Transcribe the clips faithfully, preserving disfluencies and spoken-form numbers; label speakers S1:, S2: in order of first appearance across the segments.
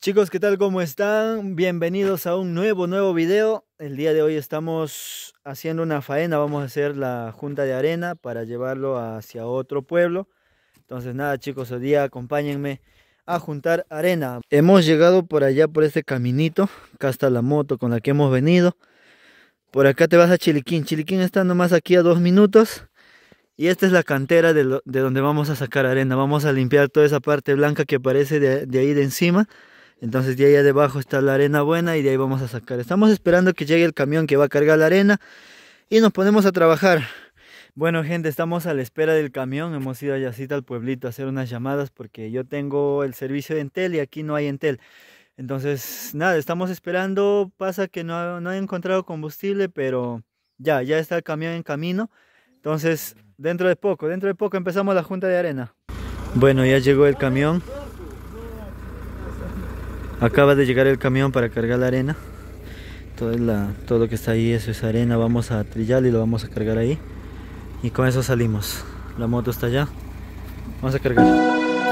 S1: Chicos, ¿qué tal? ¿Cómo están? Bienvenidos a un nuevo, nuevo video. El día de hoy estamos haciendo una faena. Vamos a hacer la junta de arena para llevarlo hacia otro pueblo. Entonces nada, chicos, hoy día acompáñenme a juntar arena. Hemos llegado por allá, por este caminito. Acá está la moto con la que hemos venido. Por acá te vas a Chiliquín. Chiliquín está nomás aquí a dos minutos. Y esta es la cantera de, lo, de donde vamos a sacar arena. Vamos a limpiar toda esa parte blanca que aparece de, de ahí de encima. Entonces de ahí debajo está la arena buena y de ahí vamos a sacar. Estamos esperando que llegue el camión que va a cargar la arena y nos ponemos a trabajar. Bueno, gente, estamos a la espera del camión. Hemos ido a Yacita al pueblito a hacer unas llamadas porque yo tengo el servicio de Entel y aquí no hay Entel. Entonces nada, estamos esperando. Pasa que no, no he encontrado combustible, pero ya, ya está el camión en camino. Entonces dentro de poco, dentro de poco empezamos la junta de arena. Bueno, ya llegó el camión. Acaba de llegar el camión para cargar la arena. Todo, la, todo lo que está ahí, eso es arena. Vamos a trillar y lo vamos a cargar ahí. Y con eso salimos. La moto está allá. Vamos a cargar.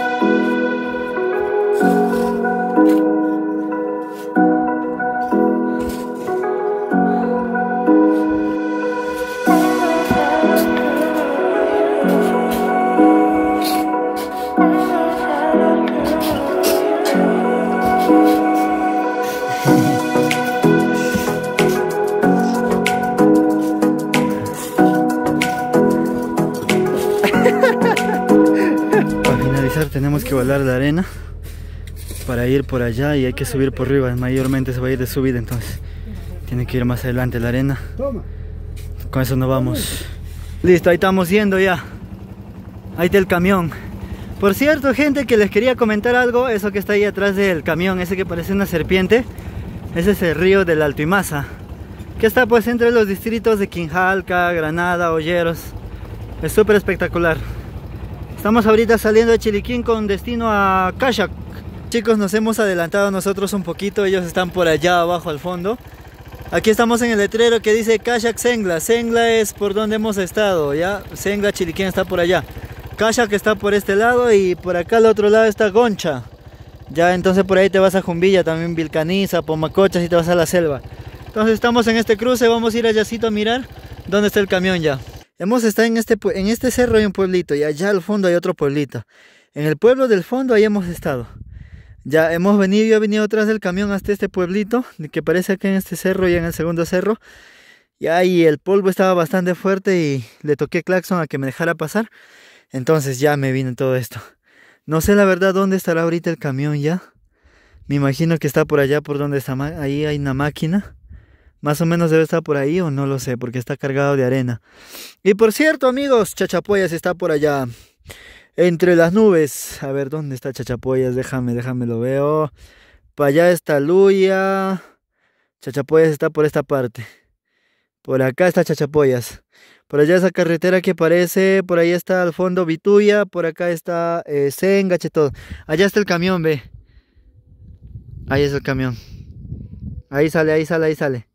S1: Tenemos que volar la arena para ir por allá y hay que subir por arriba. Mayormente se va a ir de subida, entonces tiene que ir más adelante la arena. Con eso nos vamos. Listo, ahí estamos yendo ya. Ahí está el camión. Por cierto, gente, que les quería comentar algo. Eso que está ahí atrás del camión, ese que parece una serpiente, ese es el río del Alto Imasa, que está pues entre los distritos de Quinjalca, Granada, Olleros. Es súper espectacular. Estamos ahorita saliendo de Chiliquín con destino a Cachac. Chicos, nos hemos adelantado nosotros un poquito. Ellos están por allá abajo al fondo. Aquí estamos en el letrero que dice Cachac Sengla. Sengla es por donde hemos estado, ¿ya? Sengla, Chiliquín está por allá. Cachac está por este lado y por acá al otro lado está Goncha. Ya, entonces por ahí te vas a Jumbilla, también Vilcaniza, Pomacochas y te vas a la selva. Entonces estamos en este cruce, vamos a ir a Yacito a mirar dónde está el camión ya. Hemos estado en este, en este cerro hay un pueblito y allá al fondo hay otro pueblito. En el pueblo del fondo ahí hemos estado. Ya hemos venido, yo he venido atrás del camión hasta este pueblito, que parece acá en este cerro y en el segundo cerro. Y ahí el polvo estaba bastante fuerte y le toqué claxon a que me dejara pasar. Entonces ya me vine todo esto. No sé la verdad dónde estará ahorita el camión ya. Me imagino que está por allá por donde está, ahí hay una máquina. Más o menos debe estar por ahí o no lo sé porque está cargado de arena. Y por cierto, amigos, Chachapoyas está por allá entre las nubes. A ver, ¿dónde está Chachapoyas? Déjame, déjame lo veo. Para allá está Luya. Chachapoyas está por esta parte. Por acá está Chachapoyas. Por allá esa carretera que parece. Por ahí está al fondo Vituya. Por acá está eh, Sengache, todo. Allá está el camión, ve. Ahí es el camión. Ahí sale, ahí sale, ahí sale.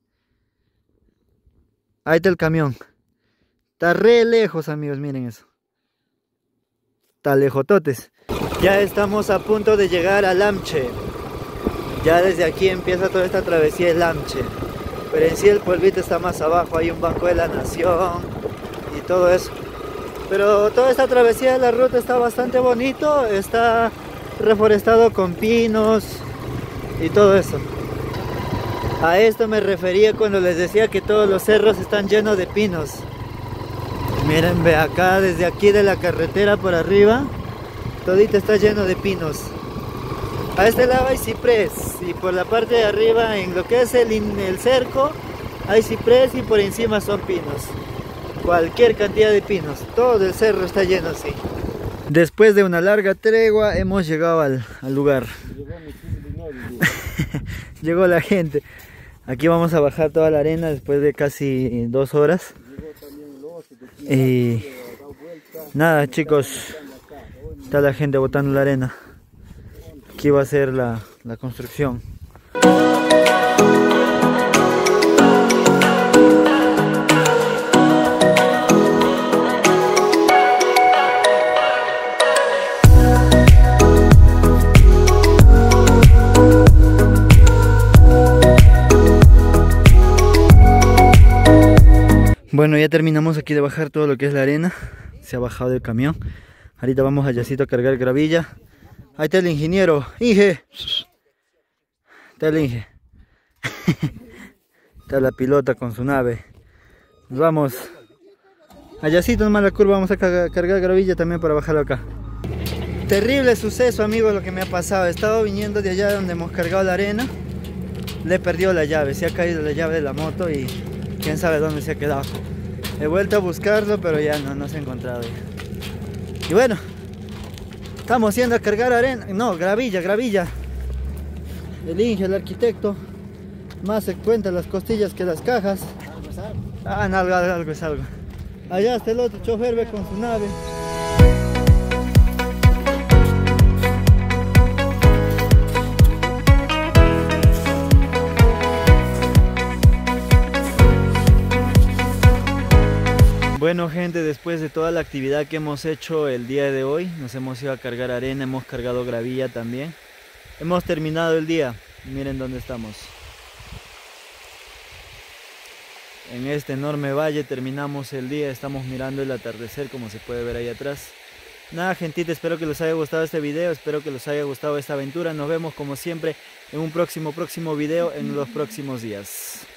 S1: Ahí está el camión. Está re lejos, amigos, miren eso. Está lejototes. Ya estamos a punto de llegar a Lamche. Ya desde aquí empieza toda esta travesía de Lamche. Pero en sí el pueblito está más abajo. Hay un Banco de la Nación y todo eso. Pero toda esta travesía de la ruta está bastante bonito. Está reforestado con pinos y todo eso. A esto me refería cuando les decía que todos los cerros están llenos de pinos. Miren, ve acá, desde aquí de la carretera por arriba, todito está lleno de pinos. A este lado hay ciprés y por la parte de arriba, en lo que es el, el cerco, hay ciprés y por encima son pinos. Cualquier cantidad de pinos, todo el cerro está lleno así. Después de una larga tregua hemos llegado al, al lugar. Llegó la gente. Aquí vamos a bajar toda la arena después de casi dos horas. Y nada, chicos, está la gente botando la arena. Aquí va a ser la, la construcción. Bueno, ya terminamos aquí de bajar todo lo que es la arena. Se ha bajado del camión. Ahorita vamos a Yacito a cargar gravilla. Ahí está el ingeniero. Inge. Está el Inge. Está la pilota con su nave. Nos vamos. A Yacito nomás la curva. Vamos a cargar gravilla también para bajarlo acá. Terrible suceso, amigos, lo que me ha pasado. He estado viniendo de allá donde hemos cargado la arena. Le he perdido la llave. Se ha caído la llave de la moto y quién sabe dónde se ha quedado. He vuelto a buscarlo, pero ya no, no se ha encontrado. Y bueno, estamos yendo a cargar arena. No, gravilla, gravilla. El Inge, el arquitecto, más se cuenta las costillas que las cajas. Ah, no, algo, algo es algo. Allá está el otro chofer, ve con su nave. Bueno, gente, después de toda la actividad que hemos hecho el día de hoy, nos hemos ido a cargar arena, hemos cargado gravilla también. Hemos terminado el día. Miren dónde estamos. En este enorme valle terminamos el día. Estamos mirando el atardecer, como se puede ver ahí atrás. Nada, gentita, espero que les haya gustado este video. Espero que les haya gustado esta aventura. Nos vemos como siempre en un próximo próximo video en los próximos días.